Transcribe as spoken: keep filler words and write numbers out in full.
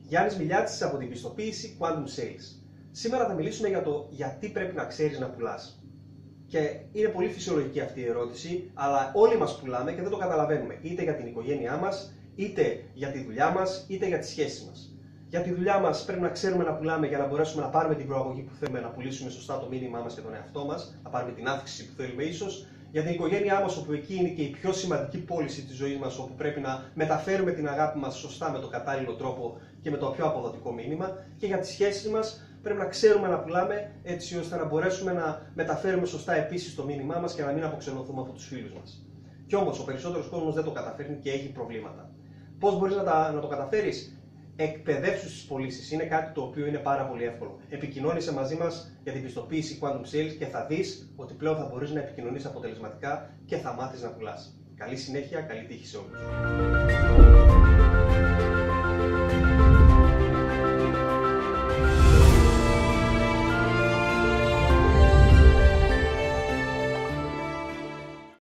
Γιάννης Μιλιάτης από την πιστοποίηση Quantum Sales. Σήμερα θα μιλήσουμε για το γιατί πρέπει να ξέρεις να πουλάς. Και είναι πολύ φυσιολογική αυτή η ερώτηση, αλλά όλοι μας πουλάμε και δεν το καταλαβαίνουμε. Είτε για την οικογένειά μας, είτε για τη δουλειά μας, είτε για τις σχέσεις μας. Για τη δουλειά μας πρέπει να ξέρουμε να πουλάμε για να μπορέσουμε να πάρουμε την προαγωγή που θέλουμε, να πουλήσουμε σωστά το μήνυμά μας και τον εαυτό μας, να πάρουμε την αύξηση που θέλουμε ίσως. Για την οικογένειά μας, όπου εκεί είναι και η πιο σημαντική πώληση της ζωής μας, όπου πρέπει να μεταφέρουμε την αγάπη μας σωστά με τον κατάλληλο τρόπο και με το πιο αποδοτικό μήνυμα. Και για τις σχέσεις μας πρέπει να ξέρουμε να πουλάμε έτσι ώστε να μπορέσουμε να μεταφέρουμε σωστά επίσης το μήνυμά μας και να μην αποξενωθούμε από τους φίλους μας. Κι όμως ο περισσότερος κόσμος δεν το καταφέρνει και έχει προβλήματα. Πώς μπορείς να, τα, να το καταφέρεις? Εκπαιδεύσου στις πωλήσεις. Είναι κάτι το οποίο είναι πάρα πολύ εύκολο. Επικοινώνησε μαζί μας για την πιστοποίηση Quantum Sales και θα δεις ότι πλέον θα μπορείς να επικοινωνείς αποτελεσματικά και θα μάθεις να πουλάς. Καλή συνέχεια, καλή τύχη σε όλους.